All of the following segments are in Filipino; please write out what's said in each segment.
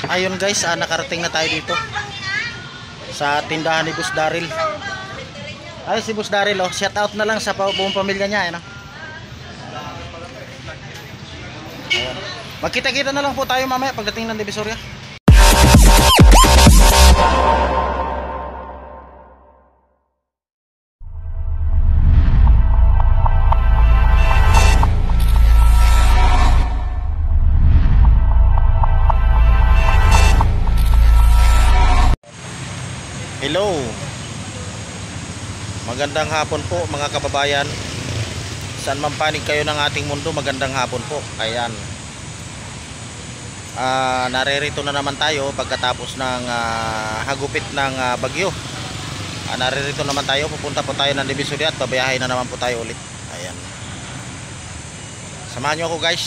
Ayun guys, nakarating na tayo dito sa tindahan ni Boss Daryl. Ay, si Boss Daryl, oh, shout out na lang sa buong pamilya niya, ano? Ayan. Magkita-kita na lang po tayo mamaya pagdating ng Divisoria. Hello. Magandang hapon po mga kababayan. Saan man panig kayo ng ating mundo, magandang hapon po. Ayan. Naririto na naman tayo pagkatapos ng hagupit ng bagyo. Naririto naman tayo, pupunta po tayo ng Divisoria at babiyahin na naman po tayo ulit. Ayan. Samahan nyo ako guys.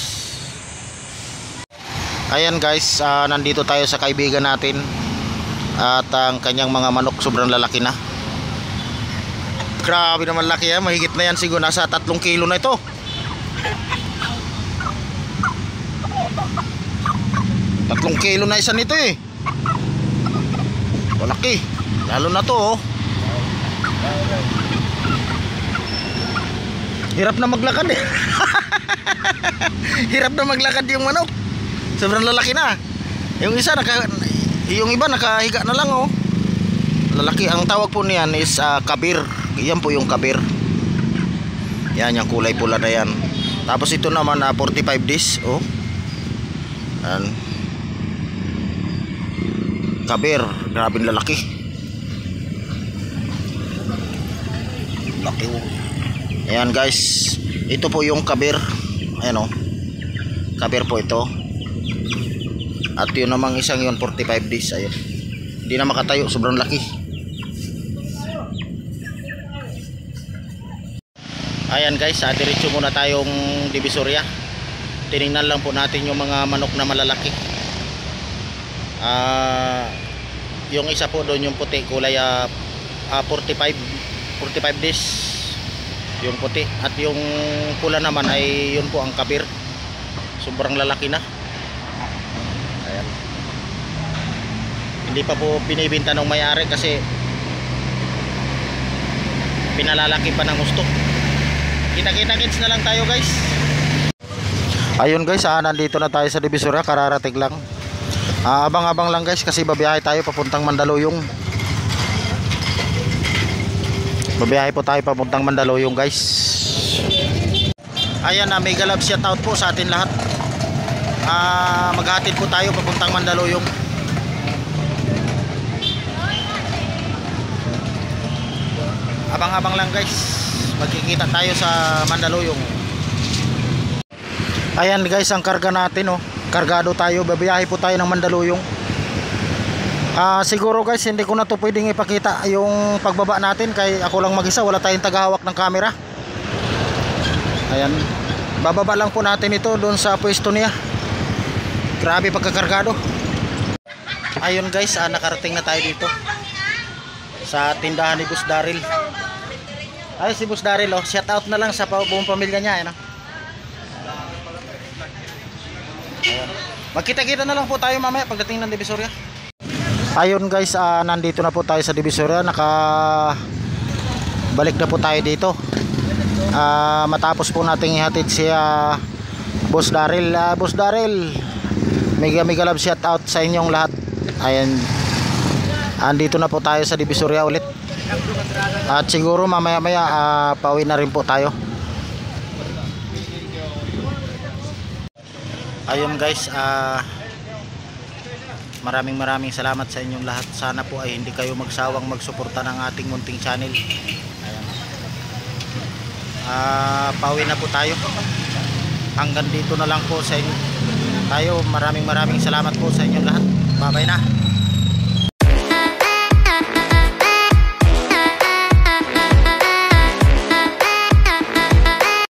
Ayan guys, nandito tayo sa kaibigan natin. At ang kanyang mga manok sobrang lalaki na. Grabe naman laki yan. Mahigit na yan siguro. Nasa 3 kilo na ito. 3 kilo na isa nito eh. Malaki. Lalo na to oh. Hirap na maglakad eh. Hirap na maglakad yung manok. Sobrang lalaki na. Yung isa yung iba nakahiga na lang oh. Lalaki. Ang tawag po niyan is kabir. Yan po yung kabir. Yan yung kulay pula na yan. Tapos ito naman 45 days oh. Yan. Kabir. Grabing lalaki. Laki oh. Ayan guys. Ito po yung kabir. Ayan oh. Kabir po ito. At yun namang isang yun 45 days. Ayun. Hindi na makatayo, sobrang laki. Ayan guys, diretso muna tayong Divisoria. Tiningnan lang po natin yung mga manok na malalaki. Yung isa po doon yung puti, kulay 45 days yung puti. At yung pula naman ay yun po ang kabir. Sobrang lalaki na. Ayan. Hindi pa po binibenta ng may-ari kasi pinalalaki pa ng gusto. Kita-kita-kits na lang tayo guys. Ayun guys, nandito na tayo sa Divisoria. Kararating lang. Abang-abang lang guys kasi babiyahe tayo papuntang Mandaluyong. Babiyahe po tayo papuntang Mandaluyong guys. Ayan, mega love shout out po sa atin lahat. Maghatid po tayo papuntang Mandaluyong. Abang-abang lang guys. Magkikita tayo sa Mandaluyong. Ayan guys, ang karga natin oh. Kargado tayo, babiyahe po tayo ng Mandaluyong. Siguro guys, hindi ko na to pwedeng ipakita yung pagbaba natin kay ako lang mag-isa, wala tayong tagahawak ng camera. Ayan. Bababa lang po natin ito doon sa pwesto niya. Grabe pagkakargado. Ayun guys, nakarating na tayo dito sa tindahan ni Boss Daryl. Ay, si Boss Daryl, oh, shout out na lang sa buong pamilya niya, ano? Ayan. Magkita-kita na lang po tayo mamaya pagdating ng Divisoria. Ayun guys, nandito na po tayo sa Divisoria. Balik na po tayo dito. Matapos po nating ihatid si Boss Daryl. Boss Daryl, mega love shout out sa inyong lahat. Ayan. Andito na po tayo sa Divisoria ulit. At siguro mamaya pauwi na rin po tayo. Ayun guys, maraming salamat sa inyong lahat. Sana po ay hindi kayo magsawang magsuporta ng ating munting channel. Ayan. Pauwi na po tayo. Hanggang dito na lang po sa inyo tayo. Maraming salamat po sa inyong lahat. Bye bye na.